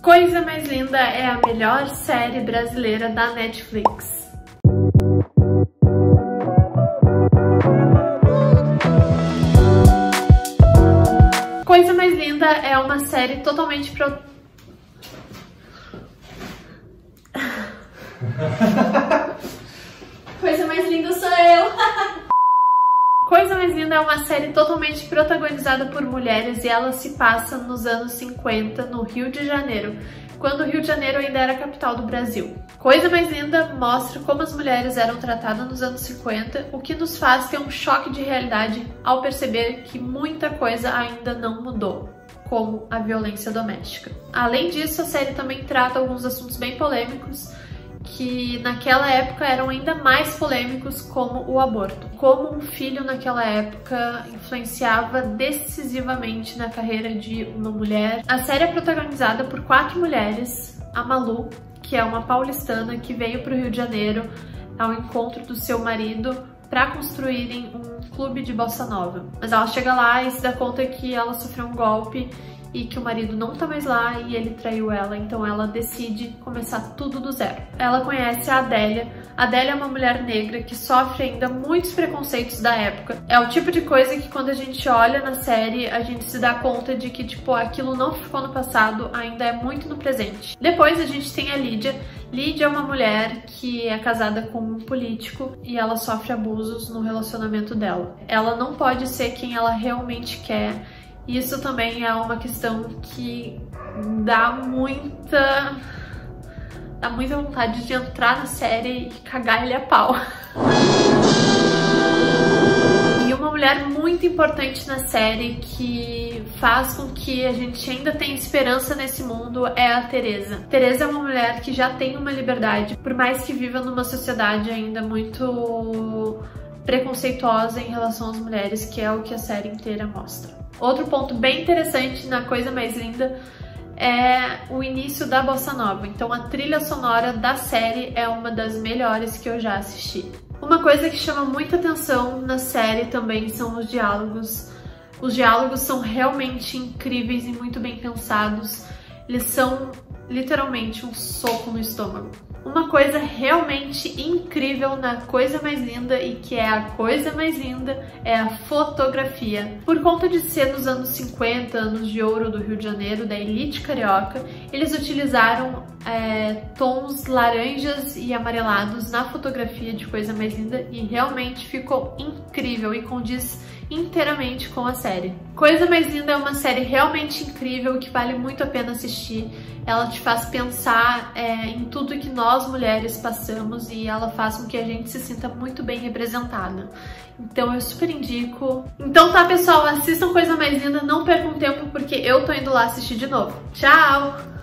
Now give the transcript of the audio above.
Coisa Mais Linda é a melhor série brasileira da Netflix. Coisa Mais Linda é uma série totalmente Coisa Mais Linda sou eu! Coisa Mais Linda é uma série totalmente protagonizada por mulheres e ela se passa nos anos 50, no Rio de Janeiro, quando o Rio de Janeiro ainda era a capital do Brasil. Coisa Mais Linda mostra como as mulheres eram tratadas nos anos 50, o que nos faz ter um choque de realidade ao perceber que muita coisa ainda não mudou, como a violência doméstica. Além disso, a série também trata alguns assuntos bem polêmicos, que naquela época eram ainda mais polêmicos, como o aborto. Como um filho naquela época influenciava decisivamente na carreira de uma mulher. A série é protagonizada por 4 mulheres. A Malu, que é uma paulistana que veio para o Rio de Janeiro ao encontro do seu marido para construírem um clube de bossa nova. Mas ela chega lá e se dá conta que ela sofreu um golpe e que o marido não tá mais lá e ele traiu ela, então ela decide começar tudo do zero. Ela conhece a Adélia. A Adélia é uma mulher negra que sofre ainda muitos preconceitos da época. É o tipo de coisa que quando a gente olha na série, a gente se dá conta de que, tipo, aquilo não ficou no passado, ainda é muito no presente. Depois a gente tem a Lídia. Lídia é uma mulher que é casada com um político e ela sofre abusos no relacionamento dela. Ela não pode ser quem ela realmente quer. Isso também é uma questão que dá muita vontade de entrar na série e cagar ele a pau. E uma mulher muito importante na série que faz com que a gente ainda tenha esperança nesse mundo é a Teresa. Teresa é uma mulher que já tem uma liberdade, por mais que viva numa sociedade ainda muito preconceituosa em relação às mulheres, que é o que a série inteira mostra. Outro ponto bem interessante na Coisa Mais Linda é o início da bossa nova. Então a trilha sonora da série é uma das melhores que eu já assisti. Uma coisa que chama muita atenção na série também são os diálogos. Os diálogos são realmente incríveis e muito bem pensados. Eles são literalmente um soco no estômago. Uma coisa realmente incrível na Coisa Mais Linda e que é a coisa mais linda é a fotografia. Por conta de ser nos anos 50, anos de ouro do Rio de Janeiro, da elite carioca, eles utilizaram tons laranjas e amarelados na fotografia de Coisa Mais Linda e realmente ficou incrível e condiz inteiramente com a série. Coisa Mais Linda é uma série realmente incrível que vale muito a pena assistir. Ela te faz pensar em tudo que nós mulheres passamos e ela faz com que a gente se sinta muito bem representada. Então eu super indico. Então tá, pessoal, assistam Coisa Mais Linda, não percam tempo porque eu tô indo lá assistir de novo. Tchau!